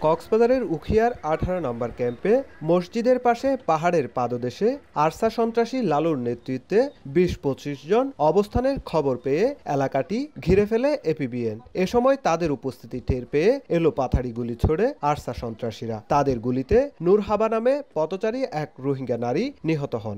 কক্সবাজারের উখিয়ার 18 নম্বর ক্যাম্পে মসজিদের পাশে পাহাড়ের পাদদেশে আরসা সন্ত্রাসী লালুর নেতৃত্বে ২০-২৫ জন অবস্থানের খবর পেয়ে এলাকাটি ঘিরে ফেলে এপিবিএন। এ সময় তাদের উপস্থিতি টের পেয়ে এলোপাথাড়ি গুলি ছোড়ে আরসা সন্ত্রাসীরা। তাদের গুলিতে নূর হাবা নামে পথচারী এক রোহিঙ্গা নারী নিহত হন।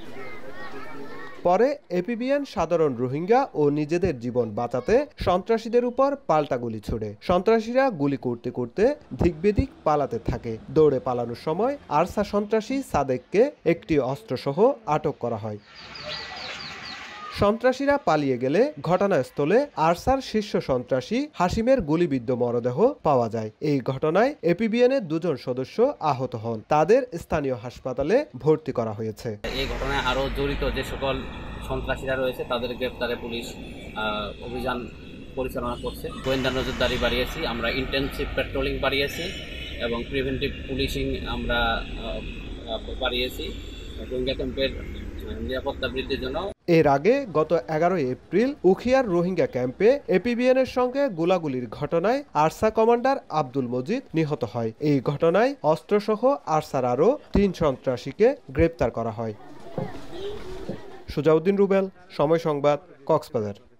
পরে এপিবিএন সাধারণ রোহিঙ্গা ও নিজেদের জীবন বাঁচাতে সন্ত্রাসীদের উপর পাল্টা গুলি ছোড়ে। সন্ত্রাসীরা গুলি করতে করতে দিকবেদিক পালাতে থাকে। দৌড়ে পালানোর সময় আরসা সন্ত্রাসী সাদেককে একটি অস্ত্রসহ আটক করা হয়। সন্ত্রাসীরা পালিয়ে গেলে ঘটনাস্থলে আরসার শীর্ষ সন্ত্রাসী হাসিমের গুলিবিদ্ধ মরদেহ পাওয়া যায়। এই ঘটনায় এপিবিএনের 2 জন সদস্য আহত হন। তাদের স্থানীয় হাসপাতালে ভর্তি করা হয়েছে। এই ঘটনায় আরও জড়িত যে সকল সন্ত্রাসীরা রয়েছে তাদের গ্রেপ্তারে পুলিশ অভিযান পরিচালনা করছে। গোয়েন্দা নজরদারি বাড়িয়েছি, আমরা ইন্টেনসিভ পেট্রোলিং বাড়িয়েছি এবং প্রিভেন্টিভ পুলিশিং আমরা বাড়িয়েছি রোহিঙ্গা ক্যাম্পের নিরাপত্তা বৃদ্ধির জন্য। এর আগে গত 11 এপ্রিল উখিয়ার রোহিঙ্গা ক্যাম্পে এপিবিএনের সঙ্গে গোলাগুলির ঘটনায় আরসা কমান্ডার আব্দুল মজিদ নিহত হয়। এই ঘটনায় অস্ত্রসহ আরসার আরও 3 সন্ত্রাসীকে গ্রেপ্তার করা হয়। সুজাউদ্দিন রুবেল, সময় সংবাদ, কক্সবাজার।